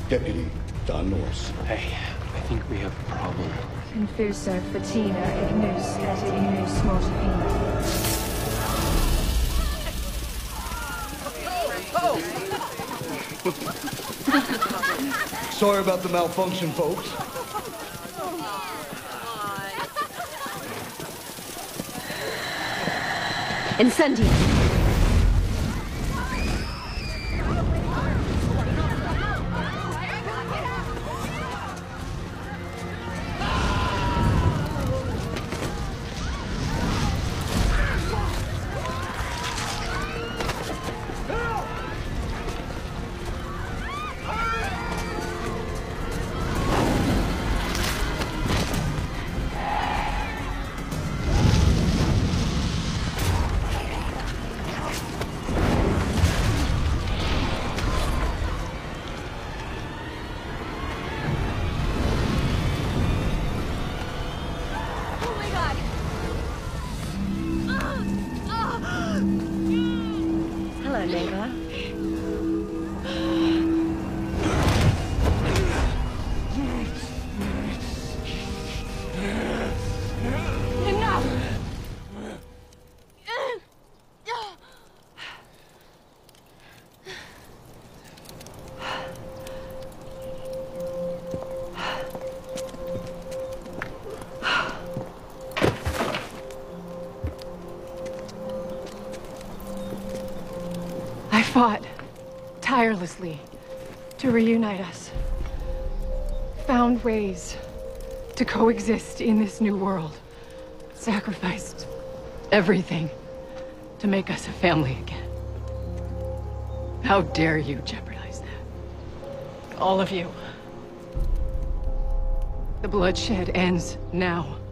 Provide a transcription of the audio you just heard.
Deputy Don Norris. Hey, I think we have a problem. Confuso fatina ignus et ignus mortifina. Sorry about the malfunction, folks. Incendio. Hello, neighbor. Enough! I fought tirelessly to reunite us. Found ways to coexist in this new world. Sacrificed everything to make us a family again. How dare you jeopardize that? All of you. The bloodshed ends now.